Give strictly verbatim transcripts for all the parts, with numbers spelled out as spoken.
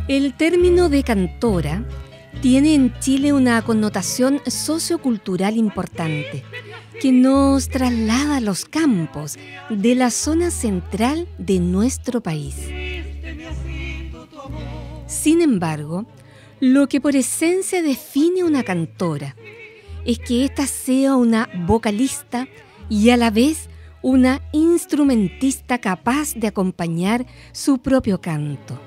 El término de cantora tiene en Chile una connotación sociocultural importante que nos traslada a los campos de la zona central de nuestro país. Sin embargo, lo que por esencia define una cantora es que ésta sea una vocalista y a la vez una instrumentista capaz de acompañar su propio canto.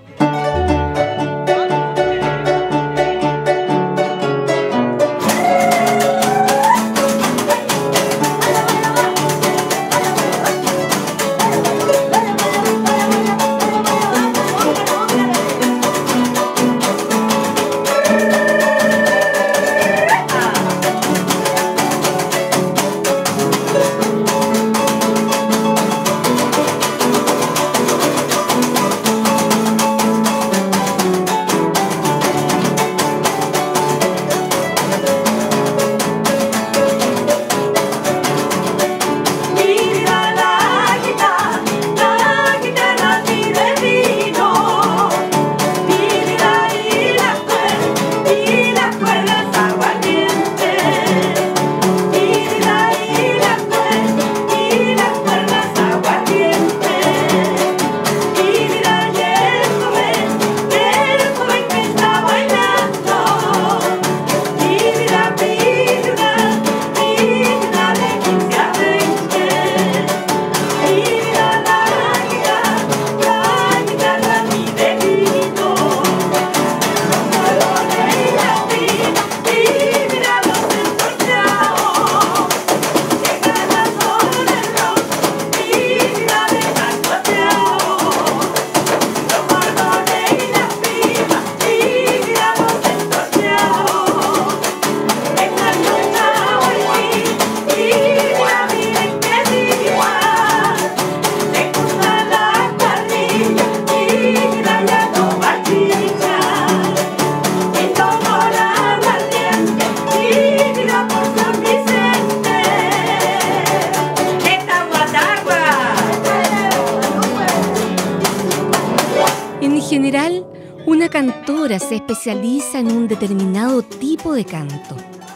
En general, una cantora se especializa en un determinado tipo de canto.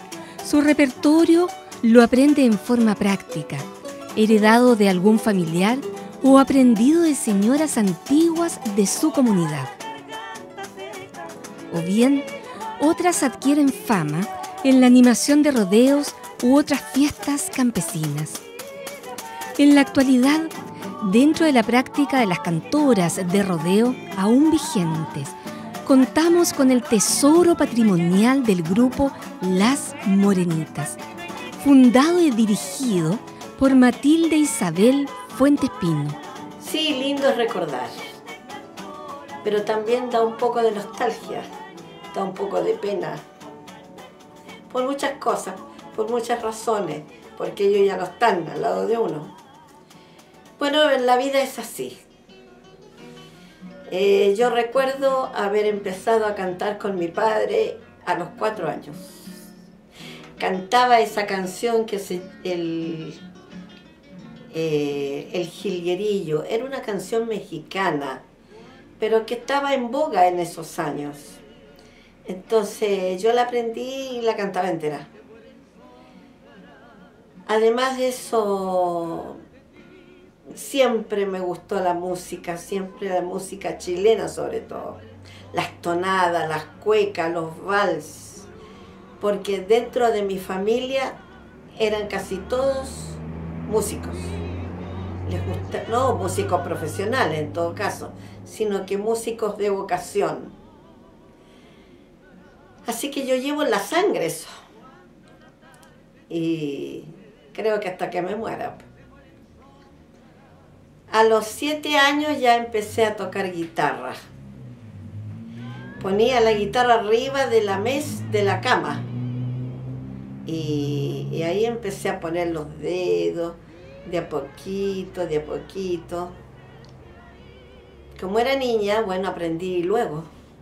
Su repertorio lo aprende en forma práctica, heredado de algún familiar o aprendido de señoras antiguas de su comunidad. O bien, otras adquieren fama en la animación de rodeos u otras fiestas campesinas. En la actualidad, dentro de la práctica de las cantoras de rodeo aún vigentes, contamos con el tesoro patrimonial del grupo Las Morenitas, fundado y dirigido por Matilde Isabel Fuentes Pino. Sí, lindo es recordar, pero también da un poco de nostalgia, da un poco de pena, por muchas cosas, por muchas razones, porque ellos ya no están al lado de uno. Bueno, la vida es así. Eh, yo recuerdo haber empezado a cantar con mi padre a los cuatro años. Cantaba esa canción que es el, eh, el Jilguerillo. Era una canción mexicana, pero que estaba en boga en esos años. Entonces yo la aprendí y la cantaba entera. Además de eso, siempre me gustó la música, siempre la música chilena sobre todo. Las tonadas, las cuecas, los vals. Porque dentro de mi familia eran casi todos músicos. Les gusta, no músicos profesionales en todo caso, sino que músicos de vocación. Así que yo llevo en la sangre eso. Y creo que hasta que me muera. A los siete años ya empecé a tocar guitarra. Ponía la guitarra arriba de la mesa de la cama. Y, y ahí empecé a poner los dedos, de a poquito, de a poquito. Como era niña, bueno, aprendí luego.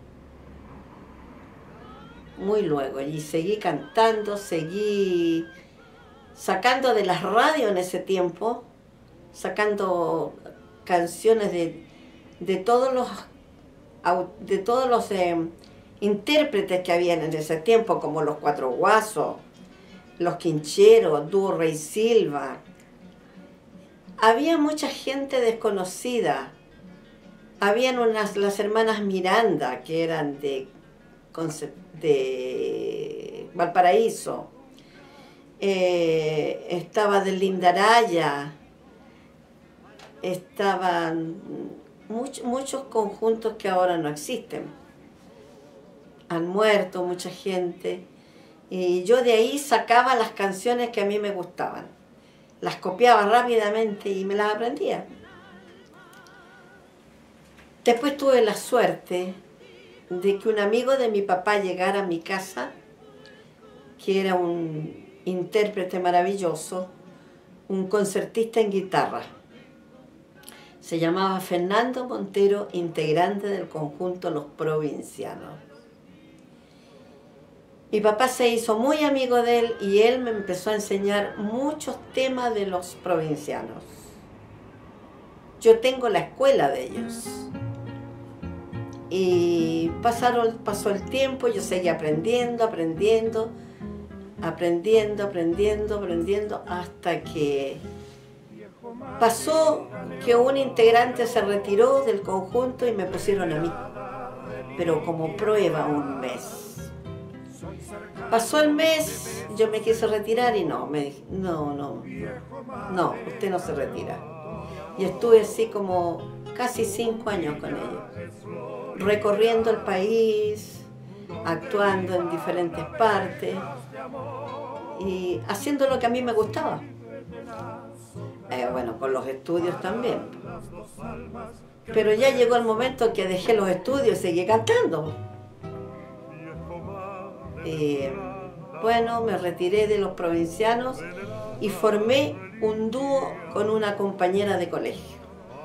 Muy luego. Y seguí cantando, seguí sacando de las radios en ese tiempo, sacando canciones de, de todos los de todos los eh, intérpretes que habían en ese tiempo, como los Cuatro Guasos, los Quincheros, Dúo Rey Silva. Había mucha gente desconocida. Habían unas, las hermanas Miranda, que eran de, de Valparaíso. Eh, estaba de Lindaraya. Estaban much, muchos conjuntos que ahora no existen. Han muerto mucha gente. Y yo de ahí sacaba las canciones que a mí me gustaban. Las copiaba rápidamente y me las aprendía. Después tuve la suerte de que un amigo de mi papá llegara a mi casa, que era un intérprete maravilloso, un concertista en guitarra. Se llamaba Fernando Montero, integrante del conjunto Los Provincianos. Mi papá se hizo muy amigo de él y él me empezó a enseñar muchos temas de los provincianos. Yo tengo la escuela de ellos. Y pasaron, pasó el tiempo, yo seguí aprendiendo, aprendiendo, aprendiendo, aprendiendo, aprendiendo, hasta que pasó que un integrante se retiró del conjunto y me pusieron a mí, pero como prueba un mes. Pasó el mes, yo me quise retirar y no, me dije, no, no, no, usted no se retira. Y estuve así como casi cinco años con ellos, recorriendo el país, actuando en diferentes partes y haciendo lo que a mí me gustaba. Eh, bueno, con los estudios también. Pero ya llegó el momento que dejé los estudios y seguí cantando. Y bueno, me retiré de los provincianos y formé un dúo con una compañera de colegio,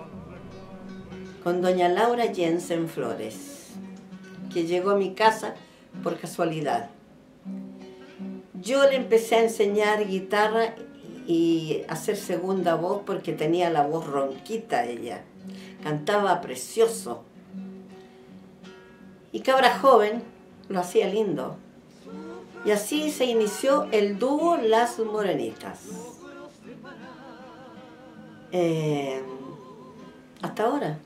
con doña Laura Jensen Flores, que llegó a mi casa por casualidad. Yo le empecé a enseñar guitarra y hacer segunda voz porque tenía la voz ronquita ella. Cantaba precioso. Y cabra joven, lo hacía lindo. Y así se inició el dúo Las Morenitas. Eh, hasta ahora.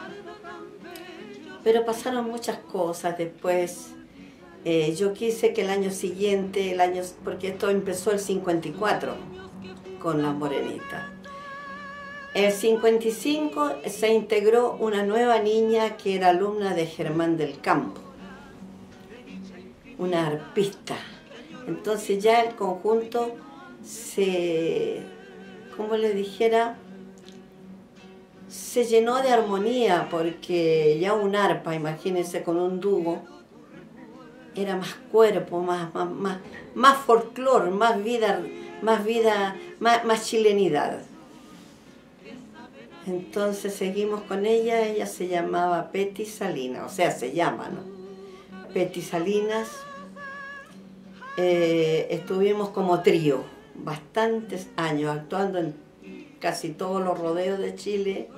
Pero pasaron muchas cosas después. Eh, yo quise que el año siguiente, el año, porque esto empezó el cincuenta y cuatro con Las Morenitas. El cincuenta y cinco se integró una nueva niña que era alumna de Germán del Campo, una arpista. Entonces ya el conjunto se, como le dijera, se llenó de armonía, porque ya un arpa, imagínense, con un dúo, era más cuerpo, más, más, más, más folclor, más vida, más vida, más, más chilenidad. Entonces seguimos con ella, ella se llamaba Peti Salinas, o sea, se llama, ¿no? Peti Salinas. Eh, estuvimos como trío bastantes años, actuando en casi todos los rodeos de Chile,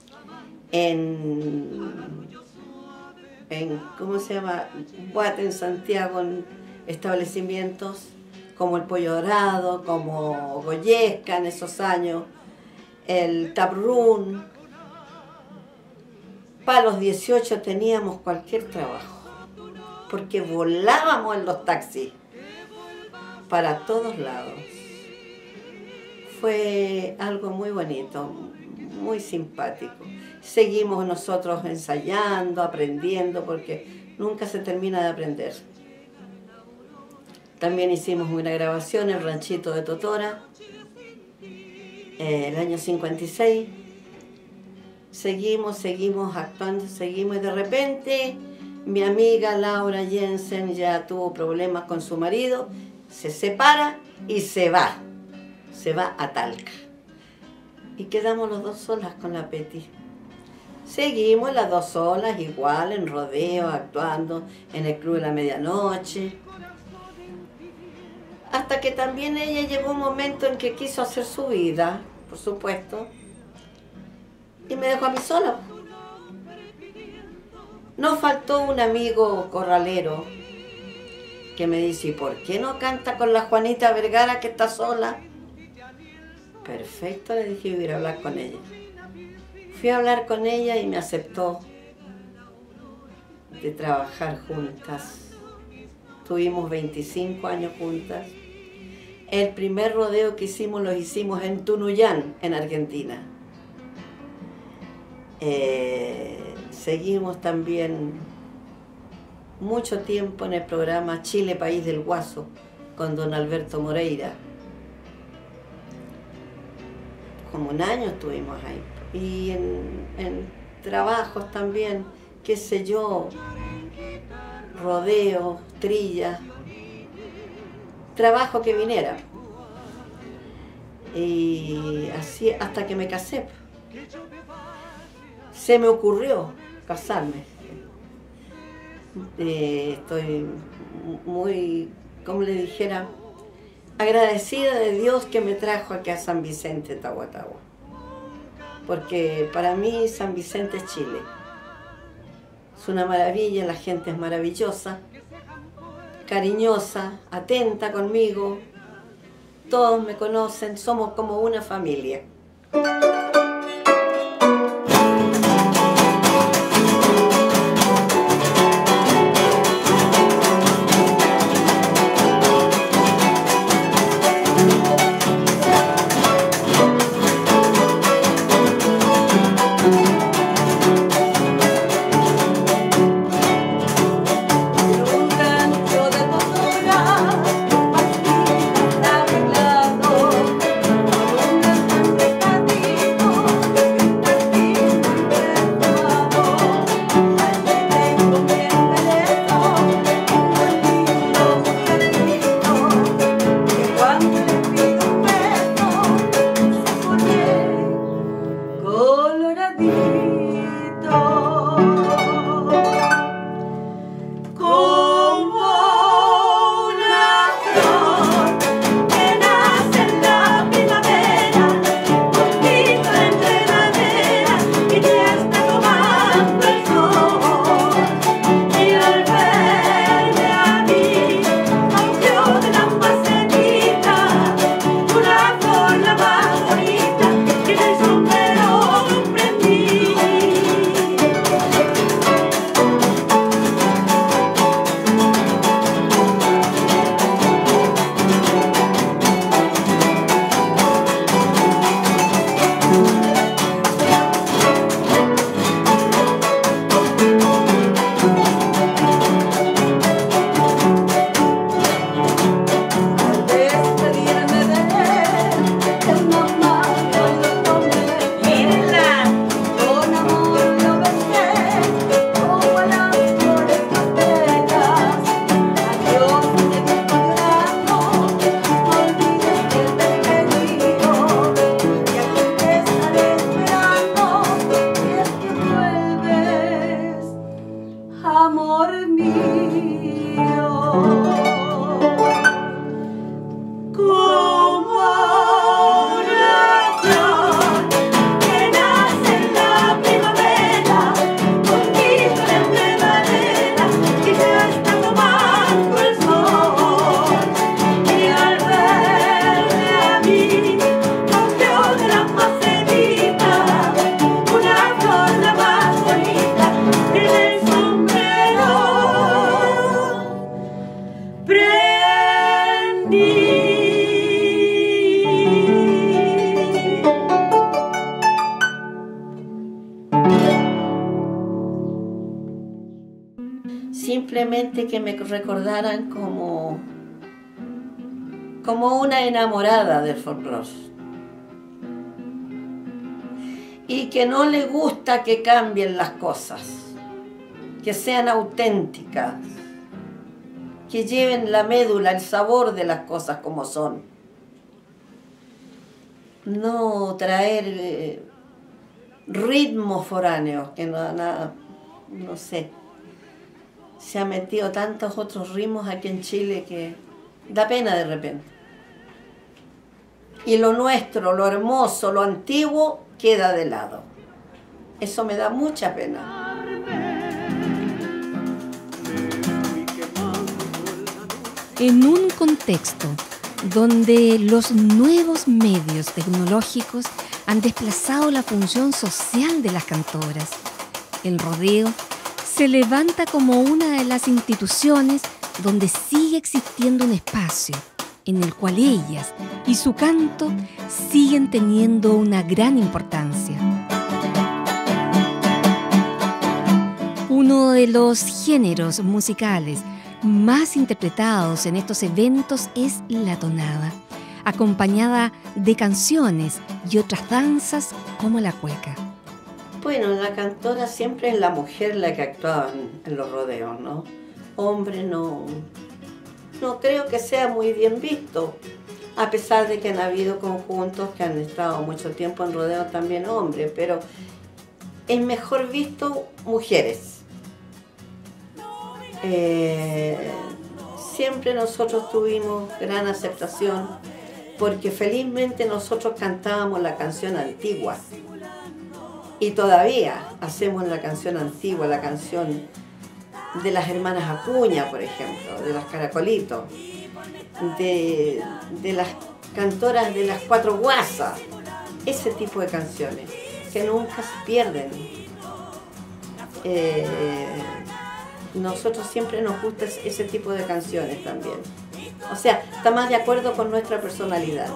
en, en ¿cómo se llama? Guate, en Santiago, en establecimientos como el Pollo Dorado, como Goyesca en esos años, el Taproom. Para los dieciocho teníamos cualquier trabajo, porque volábamos en los taxis para todos lados. Fue algo muy bonito, muy simpático. Seguimos nosotros ensayando, aprendiendo, porque nunca se termina de aprender. También hicimos una grabación en el Ranchito de Totora, eh, el año cincuenta y seis. Seguimos, seguimos actuando, seguimos, y de repente mi amiga Laura Jensen ya tuvo problemas con su marido, se separa y se va, se va a Talca. Y quedamos los dos solas con la Peti. Seguimos las dos solas, igual, en rodeo, actuando en el Club de la Medianoche. Hasta que también ella llegó un momento en que quiso hacer su vida, por supuesto, y me dejó a mí sola. Nos faltó un amigo corralero que me dice, ¿y por qué no canta con la Juanita Vergara que está sola? Perfecto, le dije, voy a ir a hablar con ella. Fui a hablar con ella y me aceptó de trabajar juntas. Tuvimos veinticinco años juntas. El primer rodeo que hicimos lo hicimos en Tunuyán, en Argentina. Eh, seguimos también mucho tiempo en el programa Chile, País del Guaso, con don Alberto Moreira. Como un año estuvimos ahí. Y en, en trabajos también, qué sé yo, rodeos, trillas, trabajo que viniera. Y así hasta que me casé. Se me ocurrió casarme. Eh, estoy muy, como le dijera, agradecida de Dios que me trajo aquí a San Vicente, Tahuatahua. Porque para mí San Vicente es Chile. Es una maravilla, la gente es maravillosa, cariñosa, atenta conmigo. Todos me conocen, somos como una familia. Simplemente que me recordaran como, como una enamorada del folclore. Y que no le gusta que cambien las cosas, que sean auténticas, que lleven la médula, el sabor de las cosas como son. No traer eh, ritmos foráneos, que no, no, no sé. Se han metido tantos otros ritmos aquí en Chile que da pena de repente. Y lo nuestro, lo hermoso, lo antiguo, queda de lado. Eso me da mucha pena. En un contexto donde los nuevos medios tecnológicos han desplazado la función social de las cantoras, el rodeo se levanta como una de las instituciones donde sigue existiendo un espacio en el cual ellas y su canto siguen teniendo una gran importancia. Uno de los géneros musicales más interpretados en estos eventos es la tonada, acompañada de canciones y otras danzas como la cueca. Bueno, la cantora siempre es la mujer la que actuaba en, en los rodeos, ¿no? Hombre no, no creo que sea muy bien visto, a pesar de que han habido conjuntos que han estado mucho tiempo en rodeos también hombres, pero es mejor visto mujeres. Eh, siempre nosotros tuvimos gran aceptación porque felizmente nosotros cantábamos la canción antigua y todavía hacemos la canción antigua, la canción de las hermanas Acuña, por ejemplo, de las Caracolitos, de, de las cantoras de las Cuatro Guasas, ese tipo de canciones que nunca se pierden. Eh, nosotros siempre nos gusta ese tipo de canciones también. O sea, está más de acuerdo con nuestra personalidad.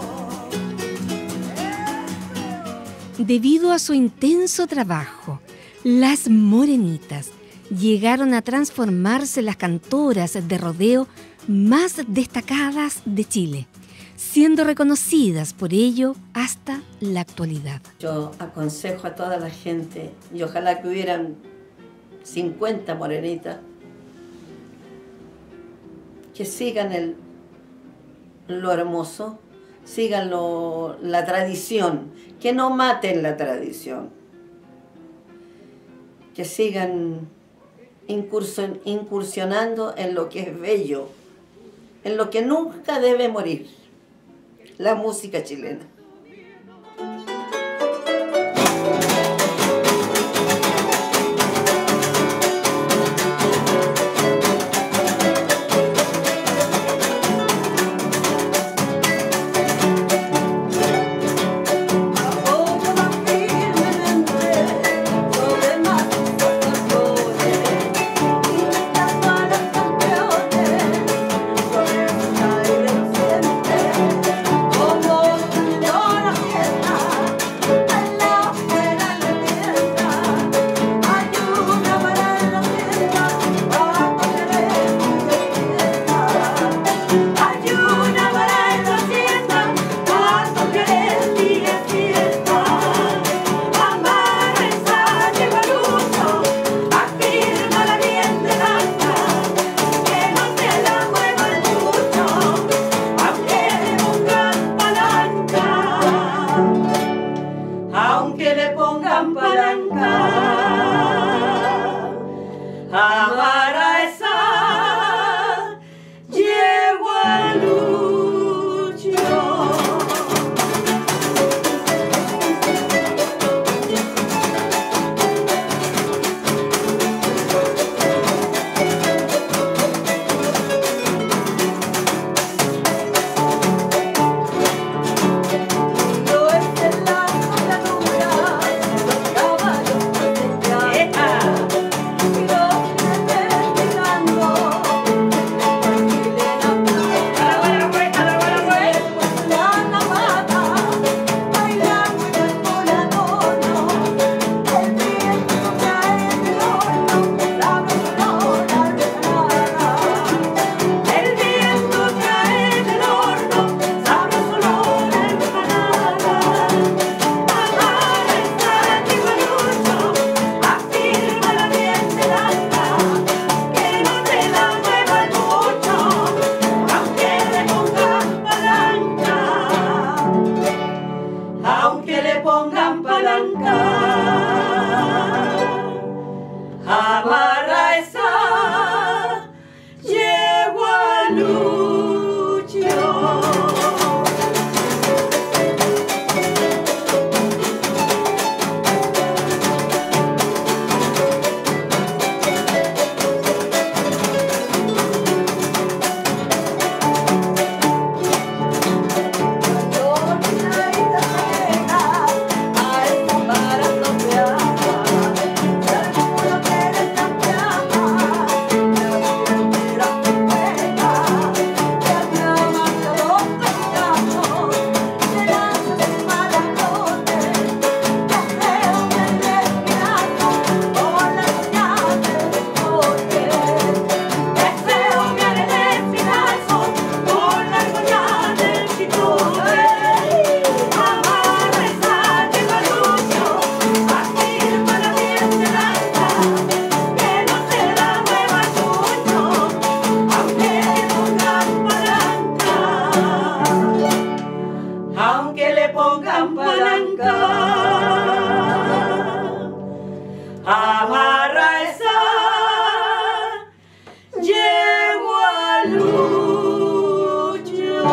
Debido a su intenso trabajo, las Morenitas llegaron a transformarse en las cantoras de rodeo más destacadas de Chile, siendo reconocidas por ello hasta la actualidad. Yo aconsejo a toda la gente, y ojalá que hubieran cincuenta morenitas, que sigan el, lo hermoso, sigan lo, la tradición, que no maten la tradición, que sigan incursion, incursionando en lo que es bello, en lo que nunca debe morir, la música chilena. No aunque le pongan palanca. Amarra esa yegua Lucho.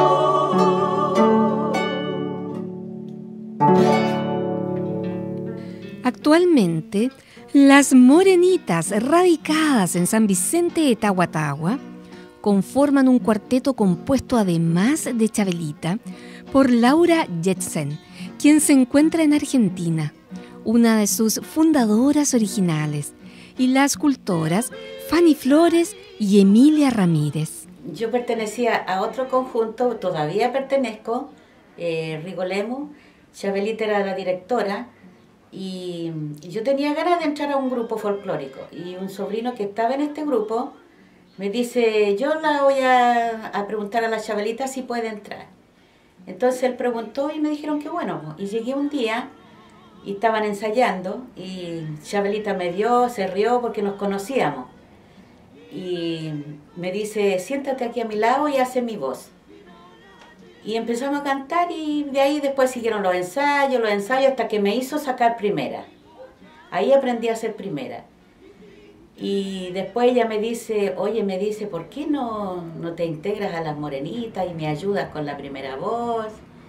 Actualmente, las Morenitas, radicadas en San Vicente de Tahuatahua, conforman un cuarteto compuesto, además de Chabelita, por Laura Jetsen, quien se encuentra en Argentina, una de sus fundadoras originales, y las cultoras Fanny Flores y Emilia Ramírez. Yo pertenecía a otro conjunto, todavía pertenezco, eh, Rigolemo. Chabelita era la directora, y, y yo tenía ganas de entrar a un grupo folclórico, y un sobrino que estaba en este grupo me dice, yo la voy a, a preguntar a la Chabelita si puede entrar. Entonces él preguntó y me dijeron que bueno, y llegué un día y estaban ensayando y Chabelita me vio, se rió porque nos conocíamos y me dice, siéntate aquí a mi lado y hace mi voz. Y empezamos a cantar y de ahí después siguieron los ensayos, los ensayos hasta que me hizo sacar primera. Ahí aprendí a ser primera. Y después ella me dice, oye, me dice, ¿por qué no, no te integras a las Morenitas y me ayudas con la primera voz?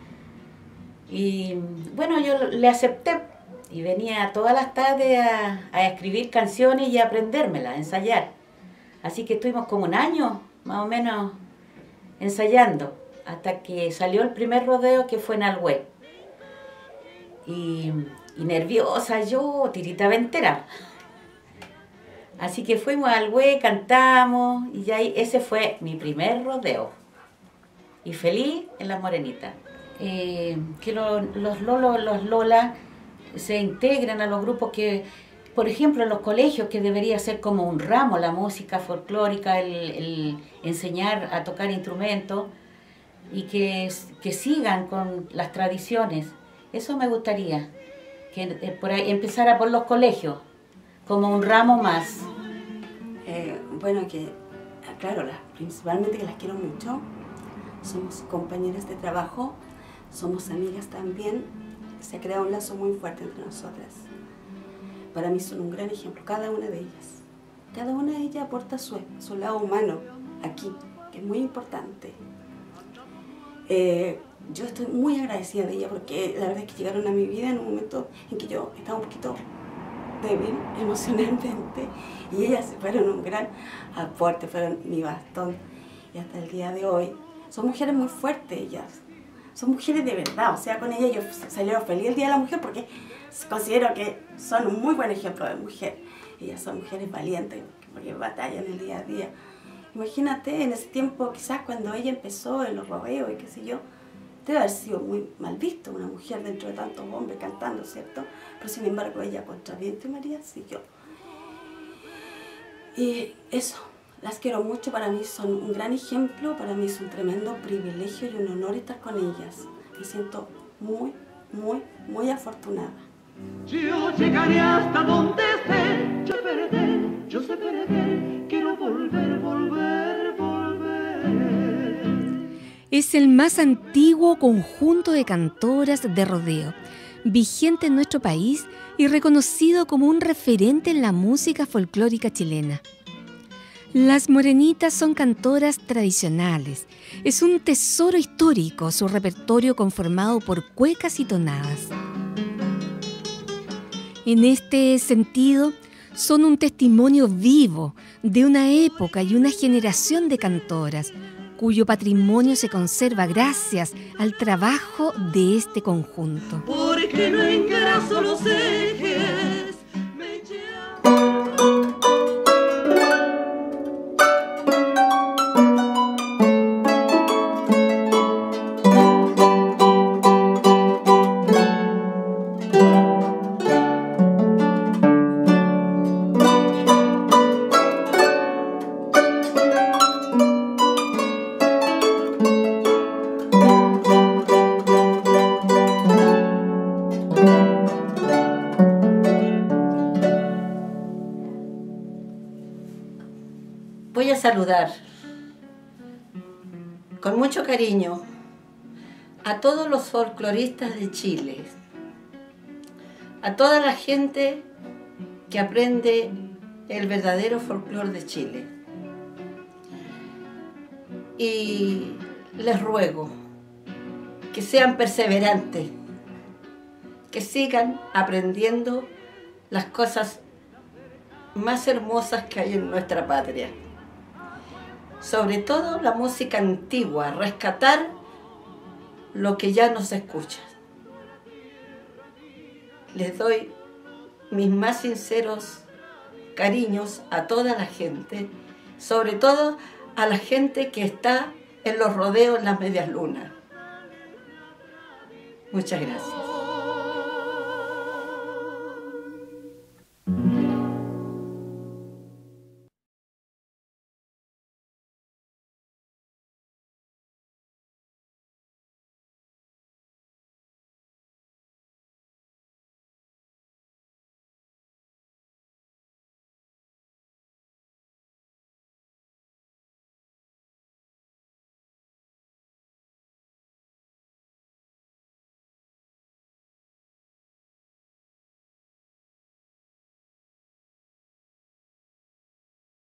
Y bueno, yo le acepté y venía todas las tardes a, a escribir canciones y a aprendérmelas, a ensayar. Así que estuvimos como un año, más o menos, ensayando, hasta que salió el primer rodeo, que fue en Alhué. Y, y nerviosa yo, tiritaba entera. Así que fuimos al Alhué, cantamos, y ya ese fue mi primer rodeo. Y feliz en las Morenitas. Eh, que lo, los lolos, los lolas se integran a los grupos que, por ejemplo, en los colegios, que debería ser como un ramo la música folclórica, el, el enseñar a tocar instrumentos, y que, que sigan con las tradiciones. Eso me gustaría, que eh, por ahí empezara por los colegios, como un ramo más. Eh, bueno, que, claro, las, principalmente que las quiero mucho. Somos compañeras de trabajo, somos amigas también. Se ha creado un lazo muy fuerte entre nosotras. Para mí son un gran ejemplo, cada una de ellas. Cada una de ellas aporta su, su lado humano aquí, que es muy importante. Eh, yo estoy muy agradecida de ella porque la verdad es que llegaron a mi vida en un momento en que yo estaba un poquito débil emocionalmente, y ellas fueron un gran aporte, fueron mi bastón, y hasta el día de hoy son mujeres muy fuertes. Ellas son mujeres de verdad, o sea, con ellas yo salieron feliz el Día de la Mujer porque considero que son un muy buen ejemplo de mujer. Ellas son mujeres valientes porque batallan el día a día. Imagínate en ese tiempo, quizás cuando ella empezó en los rodeos y qué sé yo, debe haber sido muy mal visto una mujer dentro de tantos hombres cantando, ¿cierto? Pero sin embargo ella, contra viento y María, siguió. Y eso, las quiero mucho, para mí son un gran ejemplo, para mí es un tremendo privilegio y un honor estar con ellas. Me siento muy, muy, muy afortunada. Yo llegaré hasta donde esté, yo perder, yo sé perder, quiero volver, volver, volver. Es el más antiguo conjunto de cantoras de rodeo, vigente en nuestro país y reconocido como un referente en la música folclórica chilena. Las Morenitas son cantoras tradicionales. Es un tesoro histórico su repertorio, conformado por cuecas y tonadas. En este sentido, son un testimonio vivo de una época y una generación de cantoras, cuyo patrimonio se conserva gracias al trabajo de este conjunto. Porque no engraso los ejes, me Voy a saludar con mucho cariño a todos los folcloristas de Chile, a toda la gente que aprende el verdadero folclore de Chile. Y les ruego que sean perseverantes, que sigan aprendiendo las cosas más hermosas que hay en nuestra patria. Sobre todo la música antigua, rescatar lo que ya no se escucha. Les doy mis más sinceros cariños a toda la gente, sobre todo a la gente que está en los rodeos en las medias lunas. Muchas gracias.